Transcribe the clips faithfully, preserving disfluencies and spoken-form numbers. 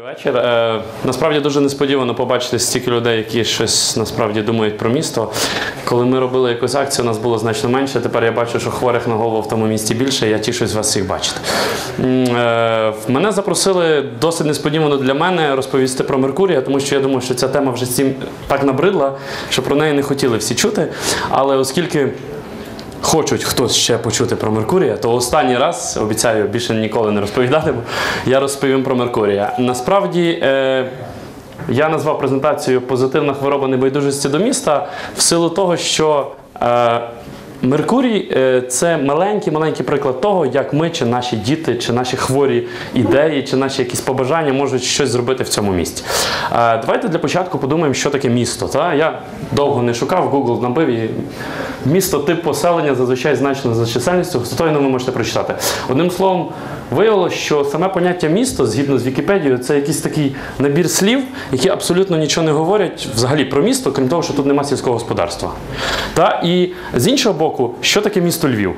вечір. Е, насправді дуже несподівано побачити стільки людей, які щось насправді думають про місто. Коли ми робили якусь акцію, нас було значно менше. Тепер я бачу, що хворих на голову в тому місті більше, і я тішусь вас всіх бачити. Е, мене запросили досить несподівано для мене розповісти про Меркурія, тому що я думаю, що ця тема вже всім так набридла, що про неї не хотіли всі чути. Але оскільки хочуть хтось ще почути про Меркурія, то останній раз, обіцяю, більше ніколи не розповідатиму, я розповім про Меркурія. Насправді, е, я назвав презентацію «Позитивна хвороба небайдужості до міста» в силу того, що е, Меркурій – це маленький-маленький приклад того, як ми, чи наші діти, чи наші хворі ідеї, чи наші якісь побажання можуть щось зробити в цьому місті. Давайте для початку подумаємо, що таке місто. Та? Я довго не шукав, Google набив, і місто – тип поселення, зазвичай значно за чисельністю, густотою ви можете прочитати. Одним словом, виявилося, що саме поняття місто, згідно з Вікіпедією, це якийсь такий набір слів, які абсолютно нічого не говорять взагалі про місто, крім того, що тут немає сільського господарства. Та? І з іншого боку, що таке місто Львів?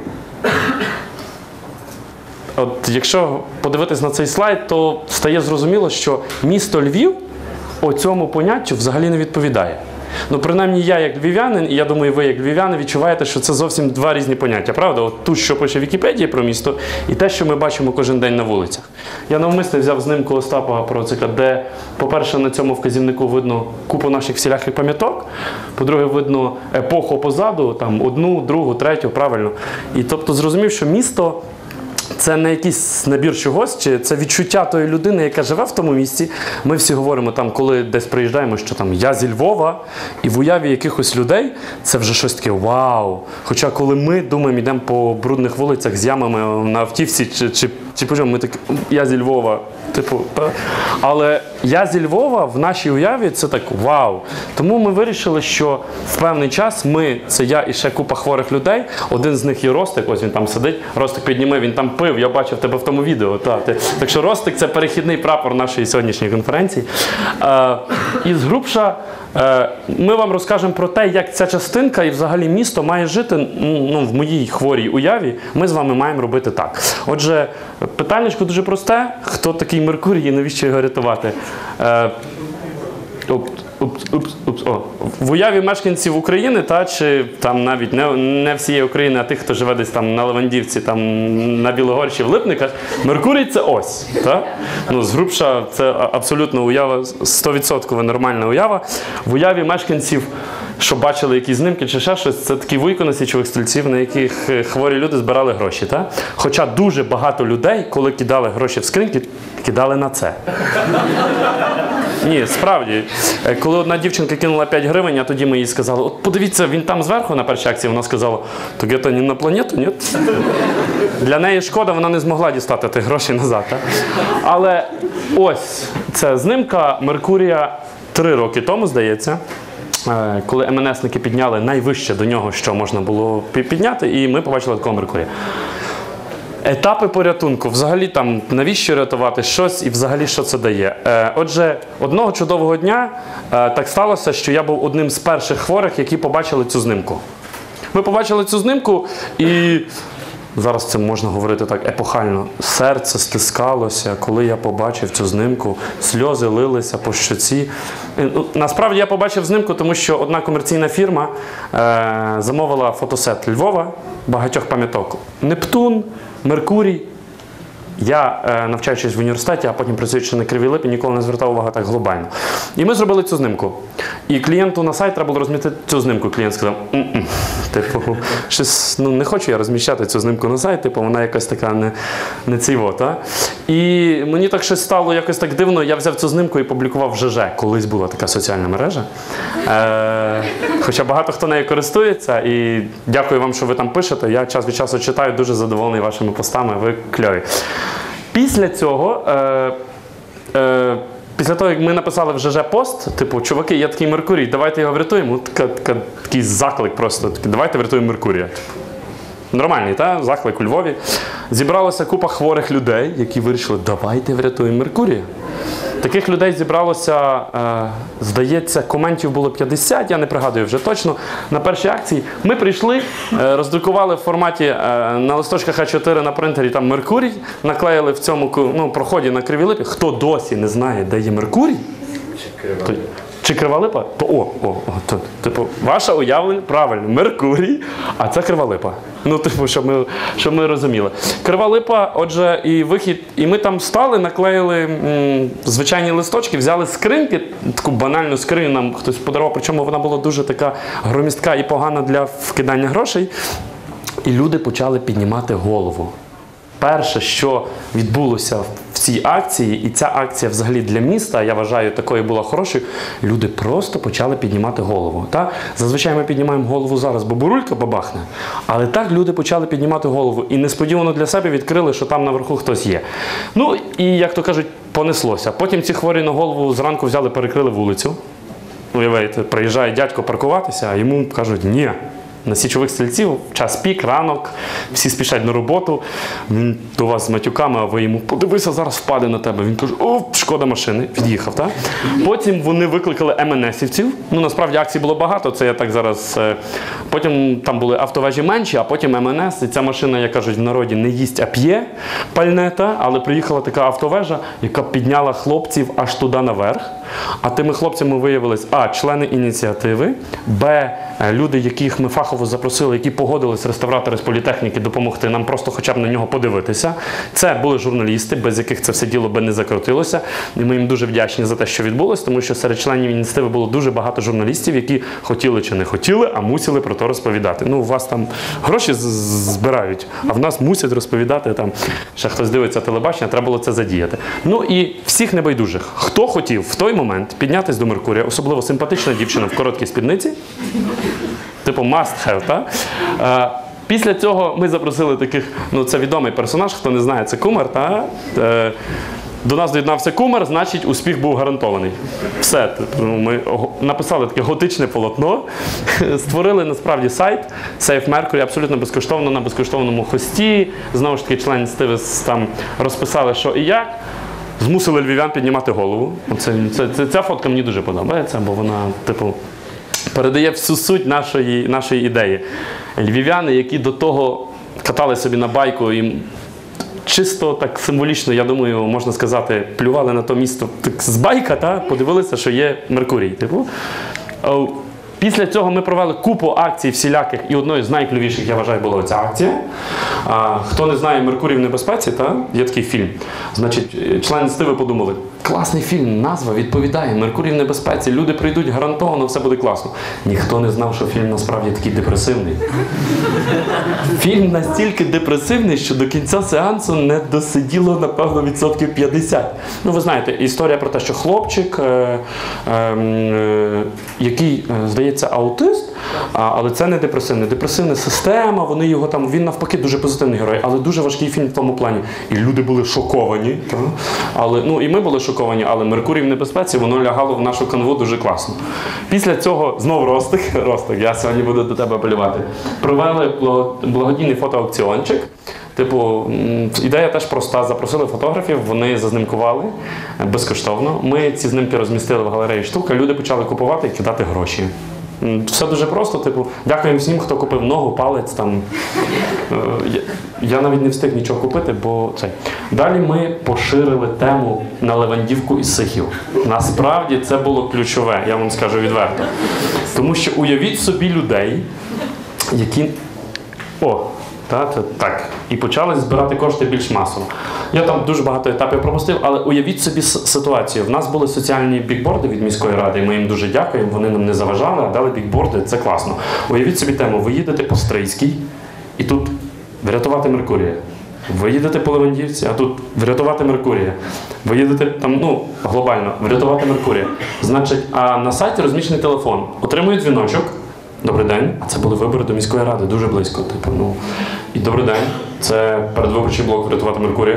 От якщо подивитись на цей слайд, то стає зрозуміло, що місто Львів оцьому поняттю взагалі не відповідає. Ну, принаймні, я як львів'янин, і я думаю, ви як львів'яни відчуваєте, що це зовсім два різні поняття, правда? От тут, що пише Вікіпедія про місто, і те, що ми бачимо кожен день на вулицях. Я навмисно взяв знимку Остапа Процика, де, по-перше, на цьому вказівнику видно купу наших всіляких пам'яток, по-друге, видно епоху позаду, там, одну, другу, третю, правильно. І тобто зрозумів, що місто – це не якийсь набір чогось, чи це відчуття тої людини, яка живе в тому місці. Ми всі говоримо, там, коли десь приїжджаємо, що там я зі Львова, і в уяві якихось людей це вже щось таке вау. Хоча коли ми думаємо, йдемо по брудних вулицях з ямами на автівці, чи, чи, чи по чому, ми такі, я зі Львова. Типу, та? Але я зі Львова в нашій уяві це так вау. Тому ми вирішили, що в певний час ми, це я і ще купа хворих людей, один з них є Ростик, ось він там сидить, Ростик підніме, він там пив, я бачив тебе в тому відео. Та, ти. Так що Ростик – це перехідний прапор нашої сьогоднішньої конференції. Е, і з грубша е, ми вам розкажемо про те, як ця частинка і взагалі місто має жити, ну, в моїй хворій уяві, ми з вами маємо робити так. Отже, питаннячко дуже просте, хто такий Меркурій і навіщо його рятувати? Е, оп, упс, упс, упс, о. В уяві мешканців України, та, чи там навіть не, не всієї України, а тих, хто живе десь там на Левандівці, там, на Білогорщі, в Липниках, Меркурій – це ось. Та? Ну, згрубша, це абсолютно уява, сто відсотків нормальна уява. В уяві мешканців, що бачили якісь знімки чи ще щось, це такі вуйко на січових стрільців, на яких хворі люди збирали гроші. Та? Хоча дуже багато людей, коли кидали гроші в скриньки, кидали на це. Ні, справді. Коли одна дівчинка кинула п'ять гривень, а тоді ми їй сказали, от подивіться, він там зверху на першій акції, вона сказала, то це не на планету, ні? Для неї шкода, вона не змогла дістати тих грошей назад. Так? Але ось ця знимка Меркурія три роки тому, здається, коли ем ен есники підняли найвище до нього, що можна було підняти, і ми побачили такого Меркурія. Етапи порятунку. Взагалі там, навіщо рятувати щось і взагалі що це дає. Е, отже, одного чудового дня е, так сталося, що я був одним з перших хворих, які побачили цю знимку. Ми побачили цю знимку і, зараз це можна говорити так епохально, серце стискалося, коли я побачив цю знимку, сльози лилися по щоці. Насправді я побачив знимку, тому що одна комерційна фірма е, замовила фотосет Львова, багатьох пам'яток. Нептун, Меркурій. Я, е, навчаючись в університеті, а потім працюючи на Кривій Липі, ніколи не звертав увагу так глобально. І ми зробили цю знимку. І клієнту на сайт треба було розмістити цю знимку. Клієнт сказав, м-м, типу, щось, ну, не хочу я розміщати цю знимку на сайт, типу, вона якась така не, не цейво, та? І мені так щось стало якось так дивно, я взяв цю знимку і публікував в ЖЖ. Колись була така соціальна мережа. Е, хоча багато хто нею користується, і дякую вам, що ви там пишете. Я час від часу читаю, дуже задоволений вашими постами, ви кльові. Після цього, е, е, після того, як ми написали в ЖЖ пост, типу, чуваки, є такий Меркурій, давайте його врятуємо. Така, така, такий заклик просто, такий, давайте врятуємо Меркурія. Нормальний, та? Заклик у Львові. Зібралася купа хворих людей, які вирішили, давайте врятуємо Меркурія. Таких людей зібралося, е, здається, коментів було п'ятдесят, я не пригадую вже точно, на першій акції. Ми прийшли, е, роздрукували в форматі е, на листочках А чотири на принтері там Меркурій, наклеїли в цьому ну, проході на Кривій Липі. Хто досі не знає, де є Меркурій, то, чи Крива Липа, то о, о, о то, типу, ваше уявлення, правильно, Меркурій, а це Крива Липа. Ну, типу, щоб ми, щоб ми розуміли. Крива Липа, отже, і вихід, і ми там стали, наклеїли м, звичайні листочки, взяли скриньки, таку банальну скриню нам хтось подарував, причому вона була дуже така громістка і погана для вкидання грошей, і люди почали піднімати голову. Перше, що відбулося в цій акції, і ця акція взагалі для міста, я вважаю, такою була хорошою, люди просто почали піднімати голову. Так? Зазвичай ми піднімаємо голову зараз, бо бурулька бабахне, але так люди почали піднімати голову і несподівано для себе відкрили, що там наверху хтось є. Ну і, як то кажуть, понеслося. Потім ці хворі на голову зранку взяли, перекрили вулицю. Уявляєте, приїжджає дядько паркуватися, а йому кажуть «ні». На січових стрільців, час пік, ранок, всі спішать на роботу, він до вас з матюками, а ви йому подивися, зараз впаде на тебе. Він каже, о, шкода машини, від'їхав. Так? Потім вони викликали ем ен есівців, ну насправді акцій було багато, це я так зараз, потім там були автовежі менші, а потім ем ен ес, і ця машина, як кажуть в народі, не їсть, а п'є пальне, але приїхала така автовежа, яка підняла хлопців аж туди наверх, а тими хлопцями виявились, а, члени ініціативи, б, люди, яких ми фахово запросили, які погодились, реставратори з політехніки, допомогти нам просто хоча б на нього подивитися. Це були журналісти, без яких це все діло би не закрутилося. І ми їм дуже вдячні за те, що відбулося, тому що серед членів ініціативи було дуже багато журналістів, які хотіли чи не хотіли, а мусили про то розповідати. Ну, у вас там гроші збирають, а в нас мусять розповідати, там, ще хтось дивиться телебачення, треба було це задіяти. Ну і всіх небайдужих. Хто хотів в той момент піднятися до Меркурія, особливо симпатична дівчина в короткій спідниці, типу must have, так? Після цього ми запросили таких, ну це відомий персонаж, хто не знає, це Кумар, так? До нас доєднався Кумар, значить успіх був гарантований. Все, ми написали таке готичне полотно, створили насправді сайт Save Mercury абсолютно безкоштовно, на безкоштовному хості, знову ж таки члени ініціативи там розписали, що і як. Змусили львів'ян піднімати голову. Оце, це, це, ця фотка мені дуже подобається, бо вона, типу, передає всю суть нашої, нашої ідеї. Львів'яни, які до того катали собі на байку і чисто так символічно, я думаю, можна сказати, плювали на то місто так, з байка, та, подивилися, що є Меркурій. Типу. Після цього ми провели купу акцій всіляких, і одною з найклювіших, я вважаю, була ця акція. А, хто не знає «Меркурій в небезпеці», та, є такий фільм. Значить, члени ініціативи подумали, класний фільм, назва відповідає, «Меркурій в небезпеці», люди прийдуть, гарантовано, все буде класно. Ніхто не знав, що фільм насправді такий депресивний. Фільм настільки депресивний, що до кінця сеансу не досиділо, напевно, відсотків п'ятдесят. Ну, ви знаєте, історія про те, що хлопчик, е, е, е, який, е, здається, це аутист, але це не депресивний. Депресивна система, вони його там, він навпаки дуже позитивний герой, але дуже важкий фільм в тому плані. І люди були шоковані. Так? Але, ну, і ми були шоковані, але «Меркурій в небезпеці», воно лягало в нашу канву дуже класно. Після цього знов Ростик, Ростик, я сьогодні буду до тебе апелювати, провели благодійний фотоаукціончик. Типу, ідея теж проста. Запросили фотографів, вони зазнимкували безкоштовно. Ми ці знімки розмістили в галереї «Штука», люди почали купувати і кидати гроші. Все дуже просто, типу, дякуємо всім, хто купив ногу, палець, там. Я навіть не встиг нічого купити, бо цей. Далі ми поширили тему на Левандівку і Сихів. Насправді це було ключове, я вам скажу відверто. Тому що уявіть собі людей, які... О! Так, так. І почали збирати кошти більш масово. Я там дуже багато етапів пропустив, але уявіть собі ситуацію. В нас були соціальні бікборди від міської ради, і ми їм дуже дякуємо, вони нам не заважали, а дали бікборди, це класно. Уявіть собі тему, ви їдете по Стрийській, і тут врятувати Меркурія. Ви їдете по Левандівці, а тут врятувати Меркурія. Ви їдете там, ну, глобально, врятувати Меркурія. Значить, а на сайті розміщений телефон. Отримують дзвіночок. Добрий день. А це були вибори до міської ради, дуже близько. Типу, ну. І добрий день. Це передвиборчий блок «Врятувати Меркурія».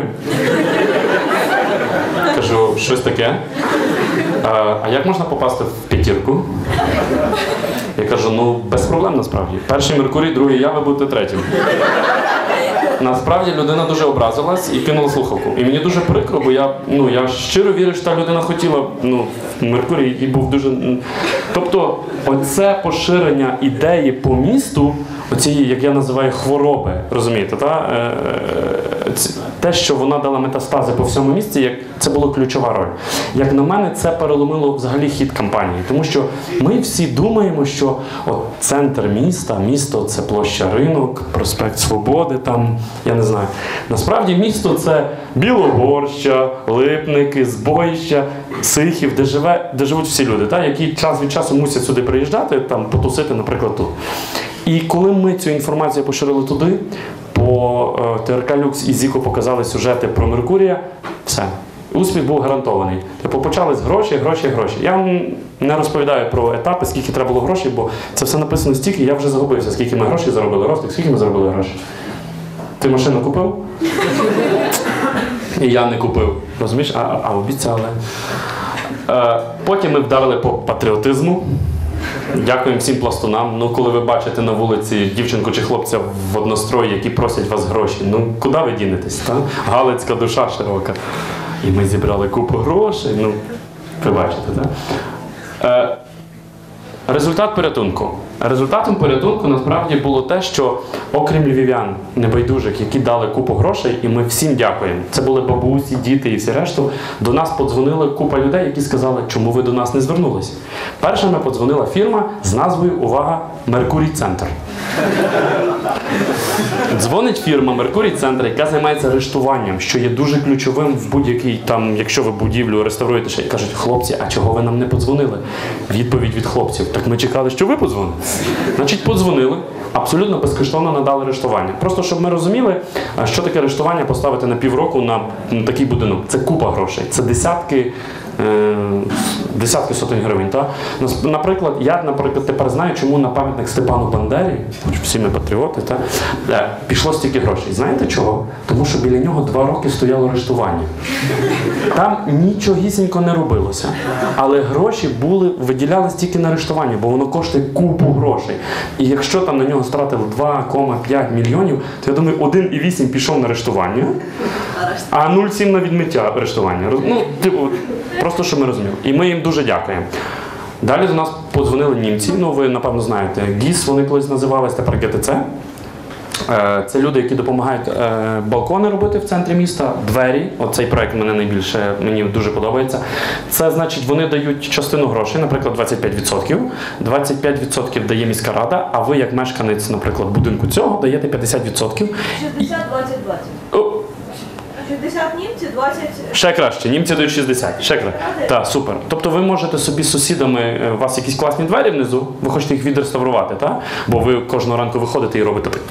Кажу, щось таке. А, а як можна попасти в п'ятірку? Я кажу, ну без проблем насправді. Перший Меркурій, другий я, ви будете третім. насправді людина дуже образилась і кинула слухавку. І мені дуже прикро, бо я, ну, я щиро вірю, що та людина хотіла, ну, Меркурій і був дуже... Тобто, оце поширення ідеї по місту, оцієї, як я називаю, хвороби, розумієте, та? Те, що вона дала метастази по всьому місті, як це була ключова роль. Як на мене, це переломило взагалі хід кампанії. Тому що ми всі думаємо, що от центр міста, місто – це площа Ринок, проспект Свободи, там, я не знаю. Насправді місто – це Білогорща, Липники, Збоїща, Сихів, де, живе, де живуть всі люди, та? Які час від часу мусять сюди приїжджати, там, потусити, наприклад, тут. І коли ми цю інформацію поширили туди, по ТРК Люкс і Зіко показали сюжети про Меркурія, все. Успіх був гарантований. Типу почались гроші, гроші, гроші. Я вам не розповідаю про етапи, скільки треба було грошей, бо це все написано стільки, я вже загубився, скільки ми грошей заробили. Ростик, скільки ми заробили грошей? Ти машину купив? І я не купив. Розумієш? А, а обіцяли. Е, потім ми вдарили по патріотизму. Дякуємо всім пластунам. Ну, коли ви бачите на вулиці дівчинку чи хлопця в однострої, які просять вас гроші, ну, куди ви дінетесь, та? Галицька душа широка. І ми зібрали купу грошей, ну, ви бачите, так? Е, результат порятунку. Результатом порятунку насправді було те, що окрім львів'ян небайдужих, які дали купу грошей, і ми всім дякуємо. Це були бабусі, діти і всі решту. До нас подзвонили купа людей, які сказали, чому ви до нас не звернулись. Першими подзвонила фірма з назвою, увага, Меркурій Центр. Дзвонить фірма Меркурій Центр, яка займається арештуванням, що є дуже ключовим в будь-якій, там, якщо ви будівлю реставруєте, ще, і кажуть, хлопці, а чого ви нам не подзвонили? Відповідь від хлопців, так ми чекали, що ви подзвоните. Значить, подзвонили, абсолютно безкоштовно надали арештування. Просто, щоб ми розуміли, що таке арештування поставити на півроку на такий будинок. Це купа грошей, це десятки, е, десятки сотень гривень. Та? Наприклад, я, наприклад, тепер знаю, чому на пам'ятник Степану Бандері, всі ми патріоти, та, пішло стільки грошей. Знаєте чого? Тому що біля нього два роки стояло арештування. Там нічогісінько не робилося. Але гроші були, виділялись тільки на арештування, бо воно коштує купу грошей. І якщо там на нього стратили два цілих п'ять мільйонів, то я думаю, один цілих вісім пішов на арештування, а нуль цілих сім на відмиття арештування. Ну, типу, просто щоб ми розуміли. І ми їм дуже дякуємо. Далі до нас подзвонили німці, ну ви, напевно, знаєте, ГІС вони колись називались, тепер ге те це. Це люди, які допомагають балкони робити в центрі міста, двері. Оцей проект мене найбільше, мені дуже подобається. Це значить, вони дають частину грошей, наприклад, двадцять п'ять відсотків. двадцять п'ять відсотків дає міська рада, а ви, як мешканець, наприклад, будинку цього, даєте п'ятдесят відсотків. шістдесят двадцять двадцять. шістдесят німці, двадцять... Ще краще, німці дають шістдесят. Ще краще. Так, супер. Тобто ви можете собі з сусідами, у вас якісь класні двері внизу, ви хочете їх відреставрувати, так? Бо ви кожного ранку виходите і робите так.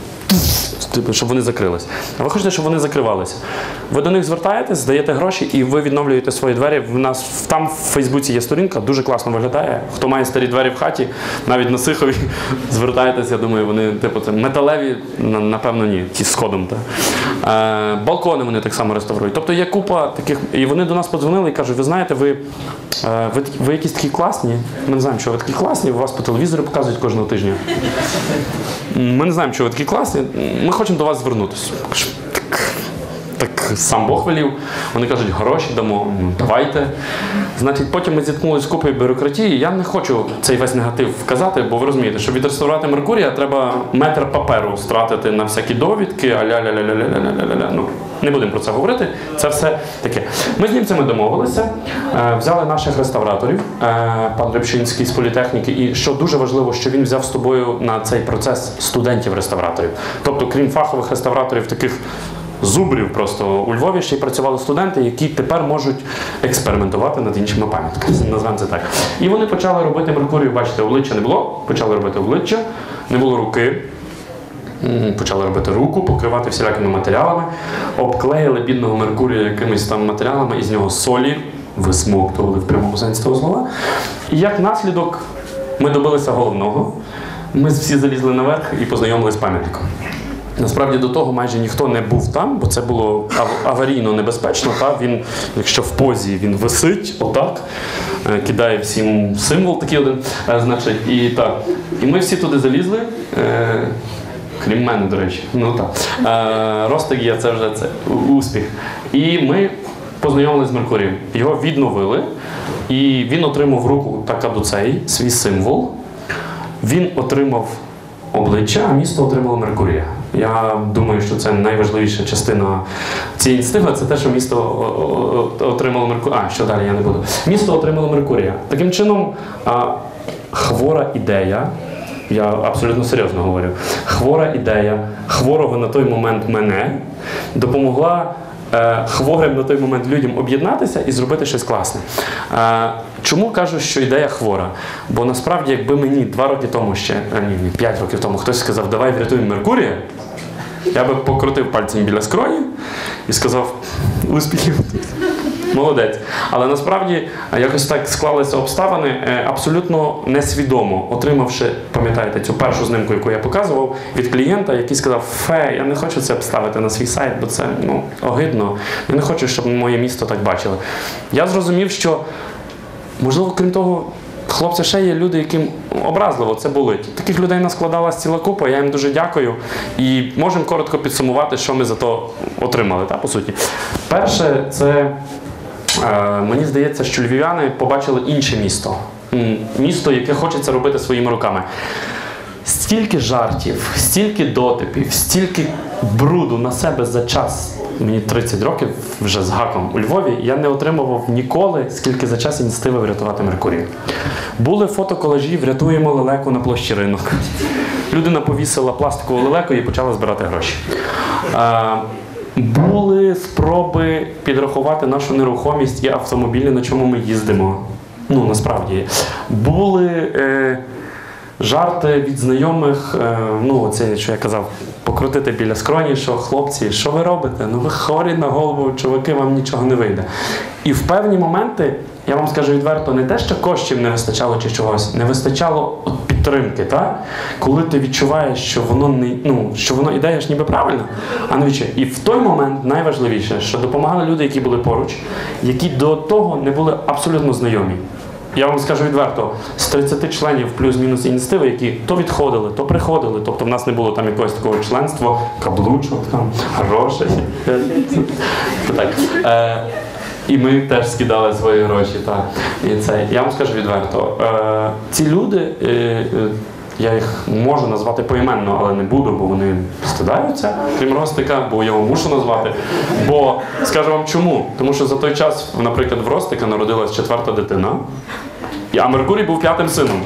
Щоб вони закрились. А ви хочете, щоб вони закривалися. Ви до них звертаєтесь, здаєте гроші і ви відновлюєте свої двері. В нас там в Фейсбуці є сторінка, дуже класно виглядає. Хто має старі двері в хаті, навіть на Сихові, звертайтеся, я думаю, вони типу це металеві, напевно, ні, ті з ходом. Та. Е, балкони вони так само реставрують. Тобто є купа таких, і вони до нас подзвонили і кажуть, ви знаєте, ви, е, ви, ви якісь такі класні, ми не знаємо, що ви такі класні, у вас по телевізору показують кожного тижня. Ми не знаємо, що ви такі класні, ми хочемо до вас звернутися. Так, так сам Бог велів. Вони кажуть, гроші дамо, давайте. Значить, потім ми зіткнулися з купою бюрократії. Я не хочу цей весь негатив вказати, бо ви розумієте, щоб відреставрувати Меркурія, треба метр паперу стратити на всякі довідки, аля-ля-ля-ля-ля-ля-ля-ля-ля. Ну, не будемо про це говорити, це все таке. Ми з німцями домовилися, взяли наших реставраторів, пан Рябчинський з політехніки, і що дуже важливо, що він взяв з тобою на цей процес студентів-реставраторів. Тобто, крім фахових реставраторів, таких зубрів просто у Львові ще й працювали студенти, які тепер можуть експериментувати над іншими пам'ятками, назвемо це так. І вони почали робити Меркурію, бачите, обличчя не було, почали робити обличчя, не було руки. Почали робити руку, покривати всілякими матеріалами, обклеїли бідного Меркурія якимись там матеріалами, із нього солі висмоктували в прямому сенсі того слова. І як наслідок ми добилися головного, ми всі залізли наверх і познайомилися з пам'ятником. Насправді до того майже ніхто не був там, бо це було аварійно небезпечно. Та? Він, якщо в позі він висить, отак, кидає всім символ такий один, значить, і так. І ми всі туди залізли. Крім мене, до речі. Ну так. Е, Ростик є, це вже це, успіх. І ми познайомилися з Меркурієм. Його відновили, і він отримав в руку так кадуцей, свій символ. Він отримав обличчя, а місто отримало Меркурія. Я думаю, що це найважливіша частина цієї ініціативи, це те, що місто отримало Меркурія. А, що далі, я не буду. Місто отримало Меркурія. Таким чином, хвора ідея, я абсолютно серйозно говорю, хвора ідея хворого на той момент мене допомогла хворим на той момент людям об'єднатися і зробити щось класне. Чому кажу, що ідея хвора? Бо насправді, якби мені два роки тому ще, ні, ні, п'ять років тому хтось сказав, давай врятуємо Меркурія, я би покрутив пальцем біля скроні і сказав, успіхів. Молодець. Але насправді якось так склалися обставини абсолютно несвідомо, отримавши, пам'ятаєте, цю першу знимку, яку я показував, від клієнта, який сказав, фе, я не хочу це обставити на свій сайт, бо це ну, огидно, я не хочу, щоб моє місто так бачило. Я зрозумів, що, можливо, крім того, хлопці, ще є люди, яким образливо це болить. Таких людей наскладалась ціла купа, я їм дуже дякую. І можемо коротко підсумувати, що ми за то отримали, та, по суті. Перше, це, е, мені здається, що львів'яни побачили інше місто. Місто, яке хочеться робити своїми руками. Стільки жартів, стільки дотипів, стільки бруду на себе за час, мені тридцять років вже з гаком у Львові, я не отримував ніколи, скільки за час ініціативи врятувати Меркурій. Були фотоколажі «Врятуємо лелеку на площі Ринок». Людина повісила пластикову лелеку і почала збирати гроші. А, були спроби підрахувати нашу нерухомість і автомобілі, на чому ми їздимо. Ну, насправді. Були... Е, жарти від знайомих, ну це, що я казав, покрутити біля скроні, що хлопці, що ви робите? Ну ви хворі на голову, чуваки, вам нічого не вийде. І в певні моменти, я вам скажу відверто, не те, що коштів не вистачало чи чогось, не вистачало от підтримки, та? Коли ти відчуваєш, що воно не, ну, що воно ідея ж ніби правильно, а не відчує. І в той момент найважливіше, що допомагали люди, які були поруч, які до того не були абсолютно знайомі. Я вам скажу відверто, з тридцяти членів плюс-мінус ініціативи, які то відходили, то приходили, тобто в нас не було там якогось такого членства, каблучок, там, грошей. Так. Е, і ми теж скидали свої гроші. Так. І це, я вам скажу відверто, е, ці люди, е, е, я їх можу назвати поіменно, але не буду, бо вони стидаються, крім Ростика, бо я його мушу назвати. Бо, скажу вам чому, тому що за той час, наприклад, в Ростика народилась четверта дитина, а Меркурій був п'ятим сином.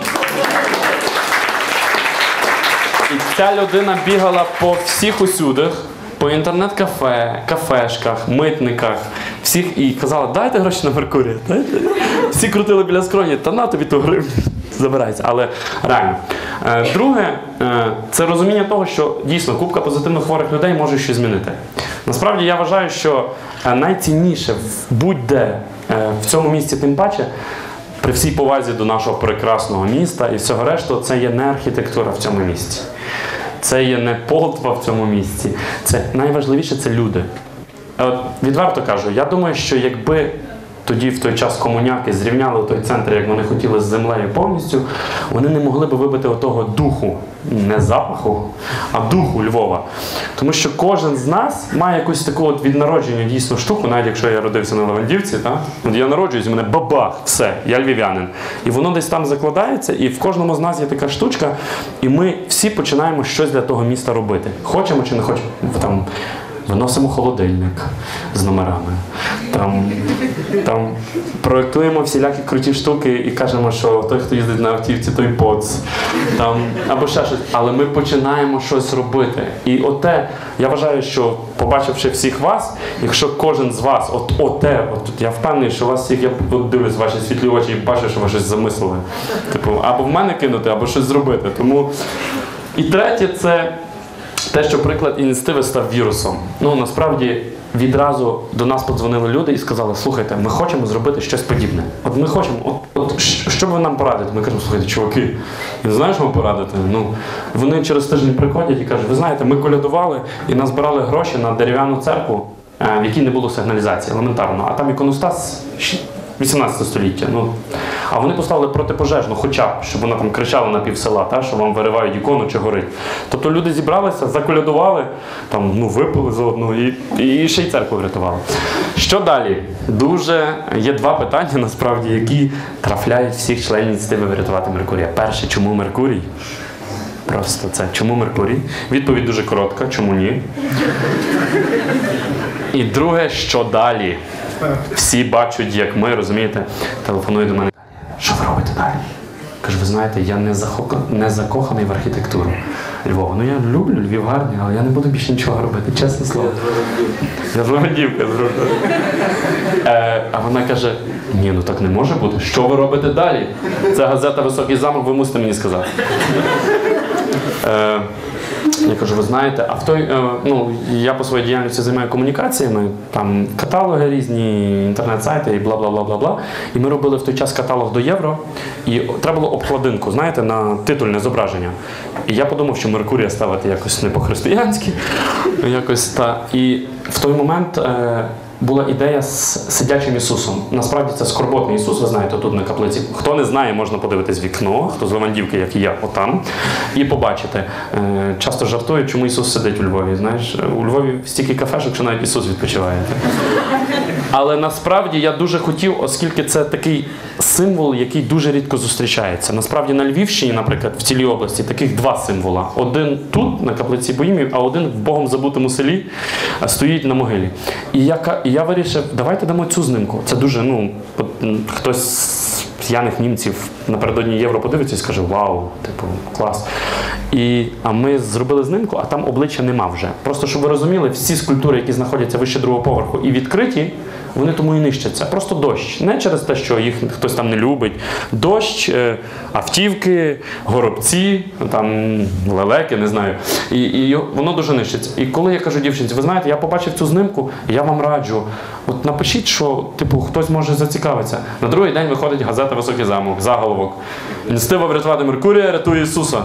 І ця людина бігала по всіх усюдах, по інтернет-кафе, кафешках, митниках, всіх і казала, дайте гроші на Меркурія, дайте. Всі крутили біля скроні, та на тобі ту гривню, забирається. Але реально. Друге, це розуміння того, що дійсно купка позитивно хворих людей може щось змінити. Насправді я вважаю, що найцінніше будь-де в цьому місці, тим паче, при всій повазі до нашого прекрасного міста і всього решту, це є не архітектура в цьому місті. Це є не полтва в цьому місці. Це найважливіше – це люди. От, відверто кажу, я думаю, що якби тоді в той час комуняки зрівняли той центр, як вони хотіли, з землею повністю, вони не могли б вибити отого духу, не запаху, а духу Львова. Тому що кожен з нас має якусь таку от від народження дійсно штуку, навіть якщо я родився на Левандівці, та? От я народжуюсь, у мене бабах, все, я львів'янин. І воно десь там закладається, і в кожному з нас є така штучка, і ми всі починаємо щось для того міста робити. Хочемо чи не хочемо. Там, виносимо холодильник з номерами, там, там проєктуємо всілякі круті штуки і кажемо, що той, хто їздить на автівці, той поц, там, або ще щось. Але ми починаємо щось робити. І оте, я вважаю, що побачивши всіх вас, якщо кожен з вас, от оте, от, я впевнений, що вас всіх, я от дивлюсь в ваші світлі очі і бачу, що ви щось замислили. Типу, або в мене кинути, або щось зробити. Тому... І третє, це те, що приклад ініціативи став вірусом. Ну, насправді, відразу до нас подзвонили люди і сказали, слухайте, ми хочемо зробити щось подібне. От ми хочемо, от, от що ви нам порадите? Ми кажемо, слухайте, чуваки, не знаєш, що вам порадити? Ну, вони через тиждень приходять і кажуть, ви знаєте, ми колядували і назбирали гроші на дерев'яну церкву, в якій не було сигналізації, елементарно. А там іконостас вісімнадцяте століття. Ну, А вони поставили протипожежну, хоча б, щоб вона там кричала на пів села, та, що вам виривають ікону чи горить. Тобто люди зібралися, заколядували, там, ну, випили заодно і, і ще й церкву врятували. Що далі? Дуже є два питання, насправді, які трафляють всіх членів ініціативи врятувати Меркурія. Перше, чому Меркурій? Просто це. Чому Меркурій? Відповідь дуже коротка. Чому ні? І друге, що далі? Всі бачать, як ми, розумієте, телефонують до мене. Що ви робите далі? Кажу, ви знаєте, я не, захока... не закоханий в архітектуру Львова. Ну я люблю, Львів гарний, але я не буду більше нічого робити, чесне слово. Я з Левандівки зроблю. Е, а вона каже, ні, ну так не може бути. Що ви робите далі? Це газета «Високий замок», ви мусите мені сказати. Е, я кажу, ви знаєте, а в той, е, ну, я по своїй діяльності займаю комунікаціями, там каталоги різні, інтернет-сайти і бла-бла-бла-бла-бла. І ми робили в той час каталог до євро, і треба було обкладинку, знаєте, на титульне зображення. І я подумав, що Меркурія ставити якось не по-християнськи, якось та. І в той момент е, була ідея з сидячим Ісусом. Насправді це скорботний Ісус, ви знаєте, тут на каплиці. Хто не знає, можна подивитись вікно, хто з Левандівки, як і я, отам, і побачити. Е, часто жартують, чому Ісус сидить у Львові. Знаєш, у Львові стільки кафешок, що навіть Ісус відпочиває. Але насправді я дуже хотів, оскільки це такий символ, який дуже рідко зустрічається. Насправді на Львівщині, наприклад, в цілій області, таких два символа. Один тут, на каплиці Боїмів, а один в Богом забутому селі стоїть на могилі. І я, і я вирішив, давайте дамо цю знимку. Це дуже, ну, хтось з п'яних німців напередодні Євро подивиться і скаже, вау, типу, клас. І, а ми зробили знимку, а там обличчя нема вже. Просто, щоб ви розуміли, всі скульптури, які знаходяться вище другого поверху і відкриті, вони тому і нищаться. Просто дощ. Не через те, що їх хтось там не любить. Дощ, автівки, горобці, там, лелеки, не знаю. І, і воно дуже нищиться. І коли я кажу дівчинці, ви знаєте, я побачив цю знимку, я вам раджу, от напишіть, що типу, хтось може зацікавитися. На другий день виходить газета «Високий замок», заголовок. Ініціатива врятувати Меркурія рятує Ісуса.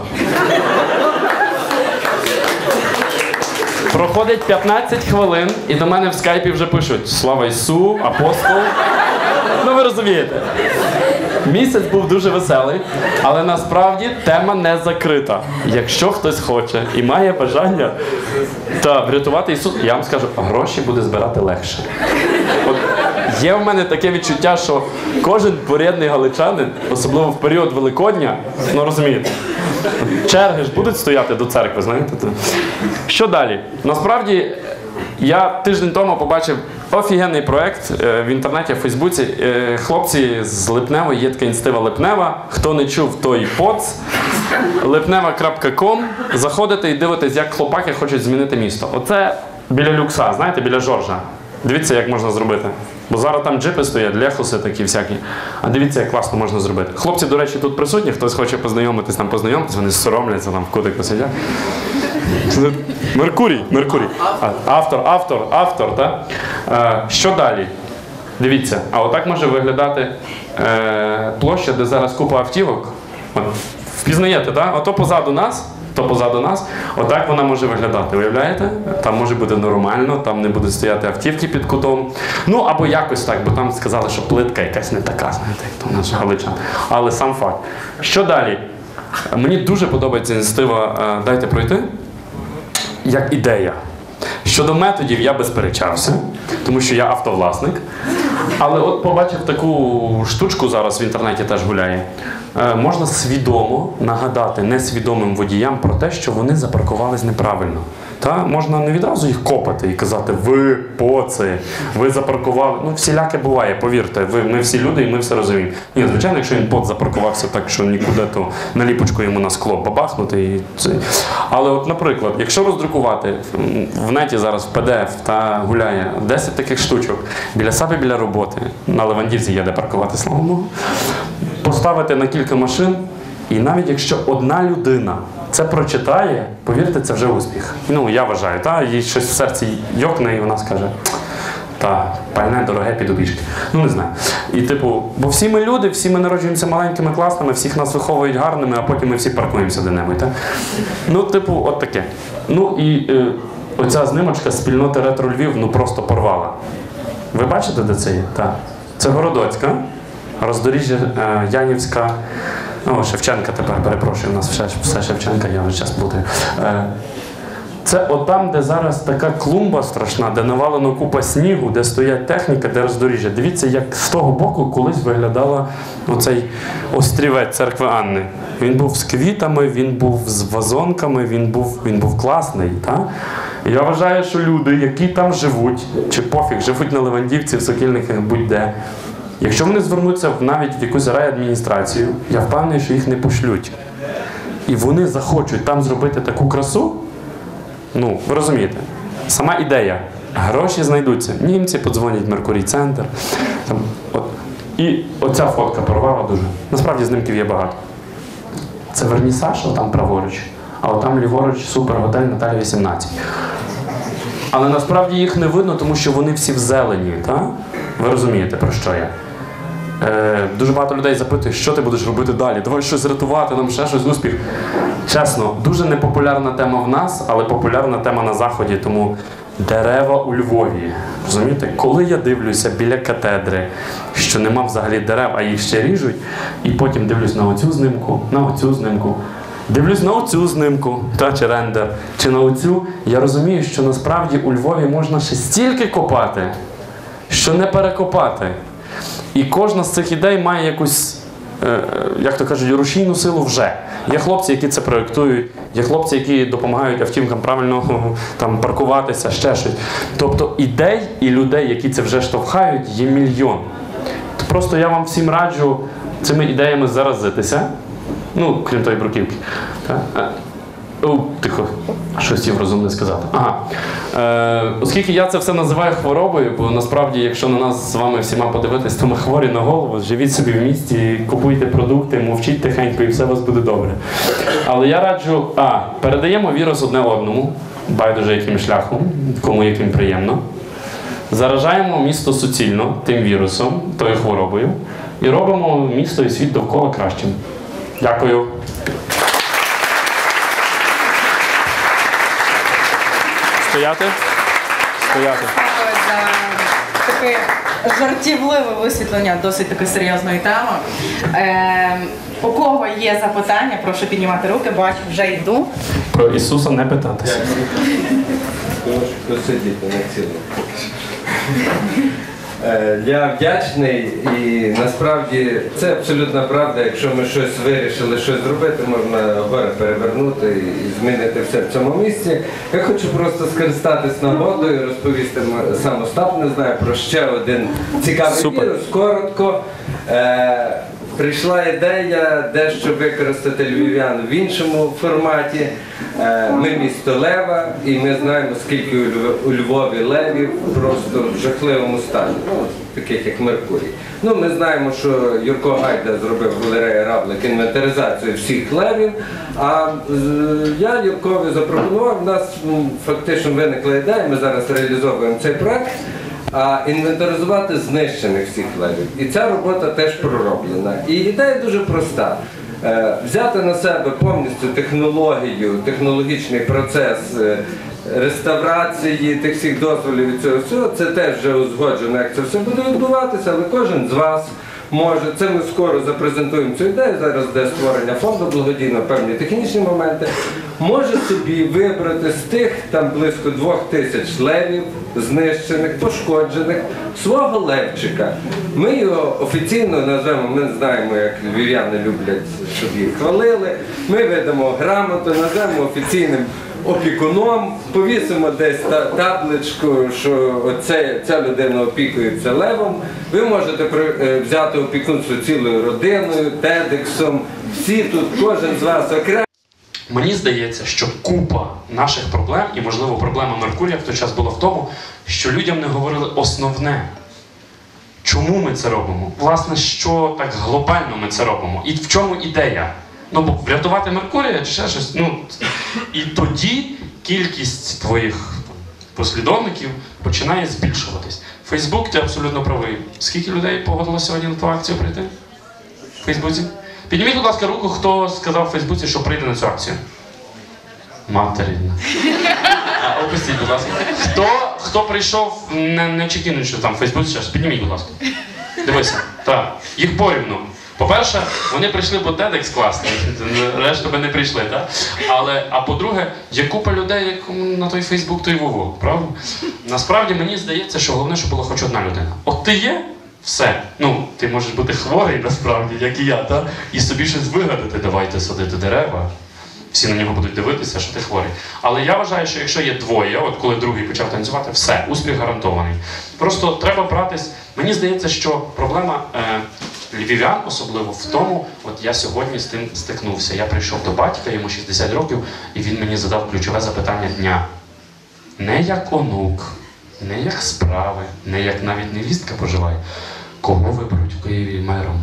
Проходить п'ятнадцять хвилин, і до мене в скайпі вже пишуть «Слава Ісу», «Апостол». Ну ви розумієте. Місяць був дуже веселий, але насправді тема не закрита. Якщо хтось хоче і має бажання та врятувати Ісуса, я вам скажу, гроші буде збирати легше. От є в мене таке відчуття, що кожен порядний галичанин, особливо в період Великодня, ну розумієте, черги ж будуть стояти до церкви, знаєте. Що далі? Насправді, я тиждень тому побачив офігенний проєкт в інтернеті, в Фейсбуці. Хлопці з Липнева, є така ініціатива Липнева. Хто не чув, той поц. липнева крапка ком. Заходите і дивитесь, як хлопаки хочуть змінити місто. Оце біля люкса, знаєте, біля Жоржа. Дивіться, як можна зробити. Бо зараз там джипи стоять, лехуси такі всякі. А дивіться, як класно можна зробити. Хлопці, до речі, тут присутні, хтось хоче познайомитись, там познайомитись, вони соромляться, там в кутику сидять. Меркурій, Меркурій. Автор, автор, автор, так? Е, що далі? Дивіться, а отак може виглядати е, площа, де зараз купа автівок. От, впізнаєте, так? Ото позаду нас, то позаду нас, отак вона може виглядати, уявляєте? Там може бути нормально, там не будуть стояти автівки під кутом. Ну, або якось так, бо там сказали, що плитка якась не така, знаєте, як то у нас галичан. Але сам факт. Що далі? Мені дуже подобається ініціатива «Дайте пройти» як ідея. Щодо методів я би сперечався, тому що я автовласник. Але от побачив таку штучку, зараз в інтернеті теж гуляє. Е, можна свідомо нагадати несвідомим водіям про те, що вони запаркувались неправильно. Та можна не відразу їх копати і казати, ви поци, ви запаркували. Ну, всіляке буває, повірте, ви, ми всі люди і ми все розуміємо. Ні, звичайно, якщо він поц запаркувався так, що нікуди, то наліпочку йому на скло бабахнути. І це. Але от, наприклад, якщо роздрукувати, в неті зараз в пі ді еф та гуляє десять таких штучок, біля себе, біля роботи, на Левандівці є де паркувати, слава Богу, поставити на кілька машин, і навіть якщо одна людина це прочитає, повірте, це вже успіх. Ну, я вважаю, та, їй щось в серці йокне, і вона скаже, та, пальне, дороге, піду пішки. Ну, не знаю. І, типу, бо всі ми люди, всі ми народжуємося маленькими, класними, всіх нас виховують гарними, а потім ми всі паркуємося де-небудь, так? Ну, типу, от таке. Ну, і е, оця знимочка спільноти Ретро Львів, ну, просто порвала. Ви бачите, де це є? Так. Це Городоцька. Роздоріжжя е, Янівська, о, Шевченка тепер, перепрошую, у нас все, все Шевченка, я вже час плутаю. Е, Це отам, де зараз така клумба страшна, де навалено купа снігу, де стоять техніка, де роздоріжжя. Дивіться, як з того боку колись виглядала оцей острівець церкви Анни. Він був з квітами, він був з вазонками, він був, він був класний. Та? Я вважаю, що люди, які там живуть, чи пофіг, живуть на Левандівці, в Сокільниках, будь-де, якщо вони звернуться в, навіть в якусь райадміністрацію, я впевнений, що їх не пошлють. І вони захочуть там зробити таку красу. Ну, ви розумієте, сама ідея. Гроші знайдуться. Німці подзвонять в Меркурій Центр. Там, от. І оця фотка порвала дуже. Насправді знімків є багато. Це вернісаж, там праворуч, а отам ліворуч суперготель Наталя вісімнадцять. Але насправді їх не видно, тому що вони всі в зелені. Та? Ви розумієте, про що я? Е, дуже багато людей запитують, що ти будеш робити далі? Давай щось рятувати, нам ще щось, успіх. Чесно, дуже непопулярна тема в нас, але популярна тема на Заході, тому дерева у Львові. Розумієте? Коли я дивлюся біля катедри, що нема взагалі дерев, а їх ще ріжуть, і потім дивлюсь на оцю знимку, на оцю знимку, дивлюсь на оцю знимку, та, чи рендер, чи на оцю, я розумію, що насправді у Львові можна ще стільки копати, що не перекопати. І кожна з цих ідей має якусь, е, як то кажуть, рушійну силу вже. Є хлопці, які це проєктують, є хлопці, які допомагають автівкам правильно там, паркуватися, ще щось. Тобто ідей і людей, які це вже штовхають, є мільйон. Просто я вам всім раджу цими ідеями заразитися. Ну, крім тої бруківки. О, тихо, щось хотів розумне сказати. Ага. Е, оскільки я це все називаю хворобою, бо насправді, якщо на нас з вами всіма подивитись, то ми хворі на голову, живіть собі в місті, купуйте продукти, мовчіть тихенько і все у вас буде добре. Але я раджу, а, передаємо вірус одне одному, байдуже яким шляхом, кому яким приємно. Заражаємо місто суцільно тим вірусом, тою хворобою, і робимо місто і світ довкола кращим. Дякую. Стояти? Стояти. Дякую за таке жартівливе висвітлення досить таки серйозної теми. Е, у кого є запитання, прошу піднімати руки, бачу, вже йду. Про Ісуса не питатися. Посидіти на цілому. Я вдячний і насправді це абсолютна правда. Якщо ми щось вирішили, щось зробити, можна горе перевернути і змінити все в цьому місці. Я хочу просто скористатись нагодою і розповісти, сам Остап не знаю, про ще один цікавий Супер. вірус. Коротко. Е, Прийшла ідея дещо використати львів'ян в іншому форматі. Ми місто Лева, і ми знаємо, скільки у Львові левів просто в жахливому стані, ну, таких як Меркурій. Ну, ми знаємо, що Юрко Гайда зробив в галереї Раблик інвентаризацію всіх левів, а я Юркові запропонував, у нас фактично виникла ідея, ми зараз реалізовуємо цей проект, а інвентаризувати знищених всіх левів. І ця робота теж пророблена. І ідея дуже проста. Взяти на себе повністю технологію, технологічний процес реставрації тих всіх дозволів і цього всього, це теж вже узгоджено, як це все буде відбуватися, але кожен з вас може, це ми скоро запрезентуємо цю ідею, зараз йде створення фонду благодійно, певні технічні моменти, може собі вибрати з тих, там близько двох тисяч левів, знищених, пошкоджених, свого левчика. Ми його офіційно назвемо, ми знаємо, як львів'яни люблять, щоб їх хвалили, ми видамо грамоту, назвемо офіційним опікуном, повісимо десь та, табличку, що оце, ця людина опікується левом. Ви можете при, взяти опікунство цілою родиною, тедексом, всі тут, кожен з вас окремо. Мені здається, що купа наших проблем, і, можливо, проблема Меркурія в той час була в тому, що людям не говорили основне. Чому ми це робимо? Власне, що так глобально ми це робимо? І в чому ідея? Ну, бо врятувати Меркурія чи ще щось. Ну, і тоді кількість твоїх послідовників починає збільшуватись. Фейсбук, ти абсолютно правий. Скільки людей погодилося сьогодні на ту акцію прийти? В Фейсбуці? Підніміть, будь ласка, руку, хто сказав в Фейсбуці, що прийде на цю акцію. Мати рідна. А, опустіть, будь ласка. Хто, хто прийшов, не, не чекінуть, що там в Фейсбуці, підніміть, будь ласка. Дивися. Так, їх порівну. По-перше, вони прийшли, бо TEDx класний, решта би не прийшли, так? Але, а по-друге, є купа людей, як на той Фейсбук, той Вову, правда? Насправді, мені здається, що головне, щоб була хоч одна людина. От ти є, все. Ну, ти можеш бути хворий, насправді, як і я, так? І собі щось вигадати, давайте садити дерева. Всі на нього будуть дивитися, що ти хворий. Але я вважаю, що якщо є двоє, от коли другий почав танцювати, все, успіх гарантований. Просто треба братись. Мені здається, що проблема е, львів'ян особливо в тому, от я сьогодні з тим стикнувся. Я прийшов до батька, йому шістдесят років, і він мені задав ключове запитання дня. Не як онук, не як справи, не як навіть невістка поживає. Кого виберуть в Києві мером?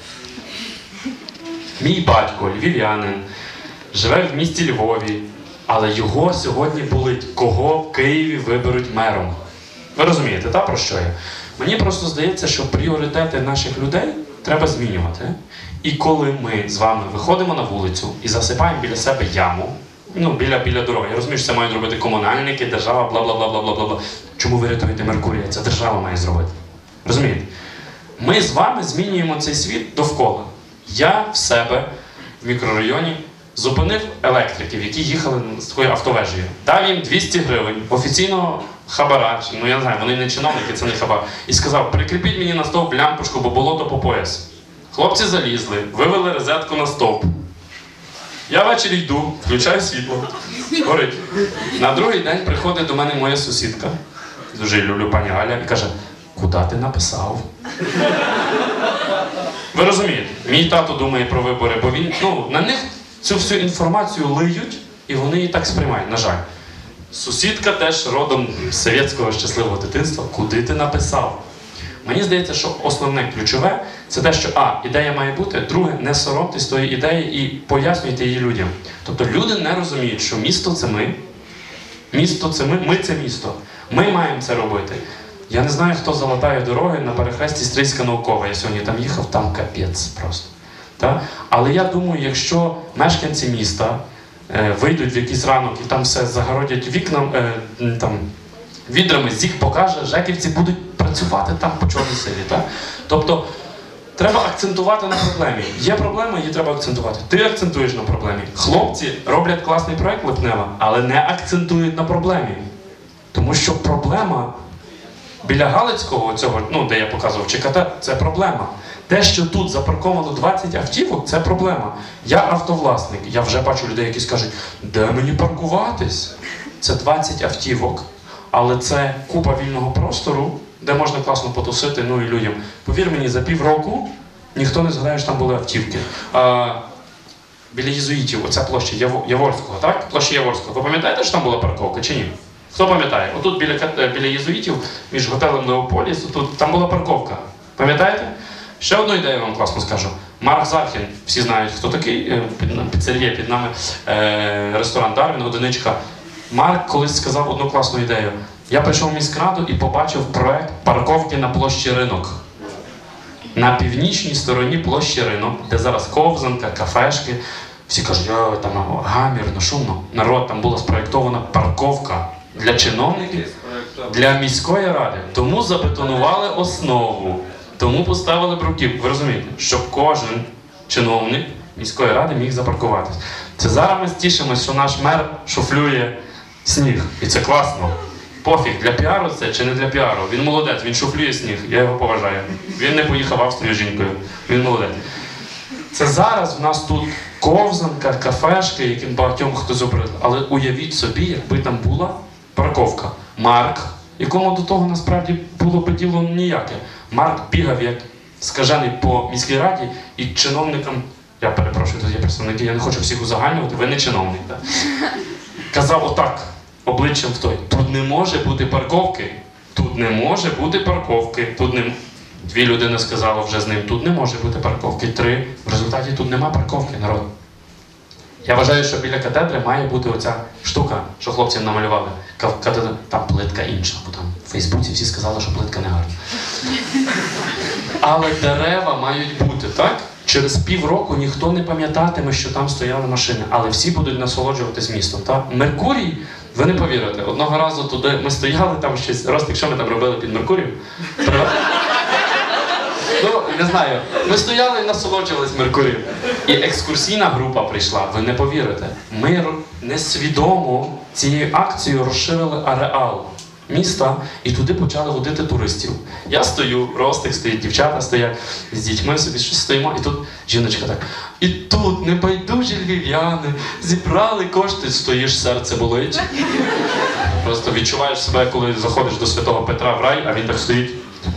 Мій батько, львів'янин, живе в місті Львові, але його сьогодні болить, кого в Києві виберуть мером. Ви розумієте, так, про що я? Мені просто здається, що пріоритети наших людей треба змінювати. І коли ми з вами виходимо на вулицю і засипаємо біля себе яму, ну, біля, біля дороги, я розумію, що це мають робити комунальники, держава, бла-бла-бла-бла-бла-бла. Чому ви рятуєте Меркурія? Це держава має зробити. Розумієте? Ми з вами змінюємо цей світ довкола. Я в себе в мікрорайоні зупинив електриків, які їхали з такою автовежею. Дав їм двісті гривень, офіційного хабара, ну я не знаю, вони не чиновники, це не хабар. І сказав, прикріпіть мені на стовп лямпочку, бо болото по пояс. Хлопці залізли, вивели розетку на стовп. Я ввечері йду, включаю світло, горить. На другий день приходить до мене моя сусідка, дуже люблю пані Галя, і каже, куди ти написав? Ви розумієте, мій тато думає про вибори, бо він, ну, на них цю всю інформацію лиють, і вони її так сприймають, на жаль. Сусідка теж родом з совєтського щасливого дитинства. Куди ти написав? Мені здається, що основне ключове – це те, що а, ідея має бути, друге, не соромтесь тої ідеї і пояснюйте її людям. Тобто люди не розуміють, що місто – це ми, місто – це ми, ми – це місто. Ми маємо це робити. Я не знаю, хто залатає дороги на перехресті Стрийська наукова. Я сьогодні там їхав, там капець просто. Так? Але я думаю, якщо мешканці міста е, вийдуть в якийсь ранок і там все загородять вікнам, е, там, відрами, зік покаже, жеківці будуть працювати там по чорній силі. Так? Тобто, треба акцентувати на проблемі. Є проблема, її треба акцентувати. Ти акцентуєш на проблемі. Хлопці роблять класний проєкт Липнева, але не акцентують на проблемі. Тому що проблема біля Галицького, цього, ну, де я показував ЧКТ, це проблема. Те, що тут запарковано двадцять автівок, це проблема. Я автовласник, я вже бачу людей, які скажуть, де мені паркуватись? Це двадцять автівок, але це купа вільного простору, де можна класно потусити, ну і людям. Повір мені, за півроку ніхто не згадає, що там були автівки. А, біля єзуїтів, оця площа Яво, Яворського, так? Площа Яворського. Ви пам'ятаєте, що там була парковка чи ні? Хто пам'ятає? Отут біля, біля єзуїтів, між готелем Леополіс, тут, там була парковка. Пам'ятаєте? Ще одну ідею вам класно скажу. Марк Захін, всі знають, хто такий, піцерія під нами, е, ресторан Дарвін, одиничка. Марк колись сказав одну класну ідею. Я прийшов в міськраду і побачив проект парковки на площі Ринок. На північній стороні площі Ринок, де зараз ковзанка, кафешки. Всі кажуть, ой, там гамірно, шумно. Народ, там була спроєктована парковка для чиновників, для міської ради. Тому забетонували основу. Тому поставили бруківку. Ви розумієте, щоб кожен чиновник міської ради міг запаркуватись. Це зараз ми стішимося, що наш мер шуфлює сніг. І це класно. Пофіг, для піару це чи не для піару. Він молодець, він шуфлює сніг. Я його поважаю. Він не поїхав в Австрію з жінкою. Він молодець. Це зараз в нас тут ковзанка, кафешки, яким багатьом хто зобразив. Але уявіть собі, якби там була парковка. Марк, якому до того насправді було би діло ніяке. Марк бігав як скажений по міській раді і чиновникам, я перепрошую, тут є представники, я не хочу всіх узагальнювати, ви не чиновник, так? Казав отак, обличчям в той, тут не може бути парковки, тут не може бути парковки, тут не... Дві людини сказали вже з ним, тут не може бути парковки, три, в результаті тут нема парковки, народ. Я вважаю, що біля катедри має бути оця штука, що хлопцям намалювали. Катедра, там плитка інша, бо там в Фейсбуці всі сказали, що плитка не гарна. Але дерева мають бути, так? Через півроку ніхто не пам'ятатиме, що там стояли машини, але всі будуть насолоджуватись містом, так? Меркурій, ви не повірите, одного разу туди ми стояли, там щось, Ростик, що ми там робили під Меркурієм? Ну, не знаю. Ми стояли і насолоджувались Меркурієм. І екскурсійна група прийшла, ви не повірите. Ми ро- несвідомо цією акцією розширили ареал міста і туди почали водити туристів. Я стою, Ростик стоїть, дівчата стоять з дітьми, собі щось стоїмо, і тут жіночка так. І тут небайдужі львів'яни зібрали кошти, стоїш, серце болить. Просто відчуваєш себе, коли заходиш до Святого Петра в рай, а він так стоїть.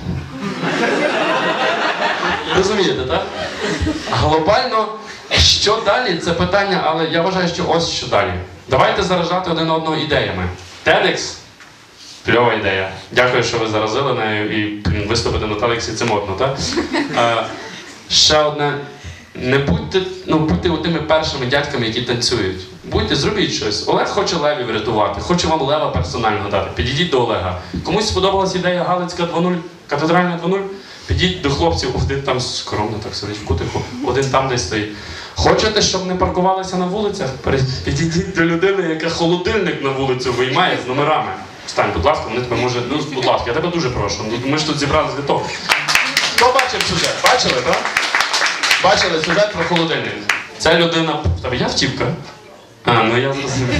Розумієте, так? Глобально, що далі? Це питання, але я вважаю, що ось що далі. Давайте заражати один одного ідеями. TEDx – кльова ідея. Дякую, що ви заразили нею і блін, виступити на TEDx – це модно, так? Е, ще одне. Не будьте, ну, будьте тими першими дядьками, які танцюють. Будьте, зробіть щось. Олег хоче левів врятувати, хоче вам лева персонально дати. Підійдіть до Олега. Комусь сподобалась ідея Галицька два нуль, катедральна два нуль? Підіть до хлопців, один там скромно так сидить в кутику, один там десь стоїть. Хочете, щоб не паркувалися на вулицях? Підійдіть до людини, яка холодильник на вулицю виймає з номерами. Встань, будь ласка, вони тебе може... Ну, будь ласка, я тебе дуже прошу. Ми ж тут зібралися для того. Хто бачив сюжет? Бачили, так? Бачили сюжет про холодильник. Ця людина... В тебе є автівка? А, ну я зрозумів.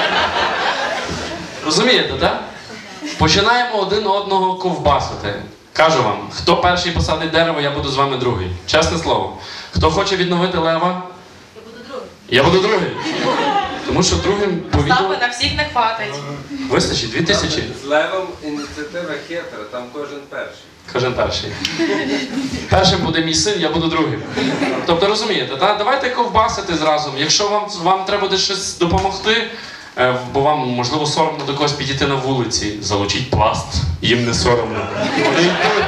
Розумієте, так? Починаємо один одного ковбасити. Кажу вам, хто перший посадить дерево, я буду з вами другий. Чесне слово. Хто хоче відновити лева? Я буду другий. Я буду другий. Тому що другим по відео... Стави на всіх не хватить. Вистачить, дві тисячі. З левом ініціатива хитра, там кожен перший. Кожен перший. Першим буде мій син, я буду другим. Тобто розумієте, та? Давайте ковбасити зразу. Якщо вам, вам треба буде щось допомогти, е, бо вам, можливо, соромно до когось підійти на вулиці, залучіть пласт, їм не соромно. Вони йдуть.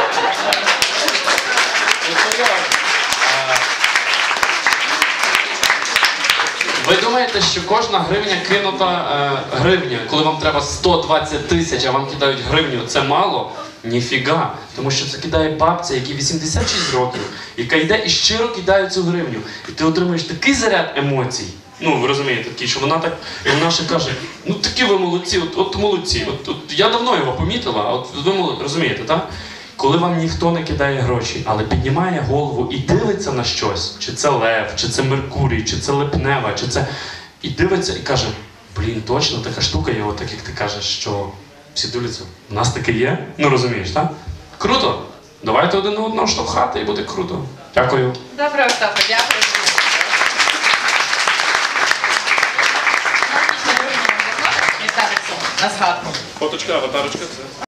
Ви думаєте, що кожна гривня кинута е, гривня, коли вам треба сто двадцять тисяч, а вам кидають гривню, це мало? Ніфіга. Тому що це кидає бабця, якій вісімдесят шість років, яка йде і щиро кидає цю гривню. І ти отримуєш такий заряд емоцій. Ну, ви розумієте, такий, що вона так, і вона ще каже, ну такі ви молодці, от, от молодці. От, от, я давно його помітила, а от ви молодці, розумієте, так? Коли вам ніхто не кидає гроші, але піднімає голову і дивиться на щось, чи це лев, чи це Меркурій, чи це липнева, чи це... І дивиться і каже, блін, точно така штука є, от так як ти кажеш, що всі дивляться, в нас таке є? Ну розумієш, так? Круто! Давайте один одного штовхати і буде круто. Дякую. Добре, Остапе, дякую. На згадку. Фоточка, аватарочка, це.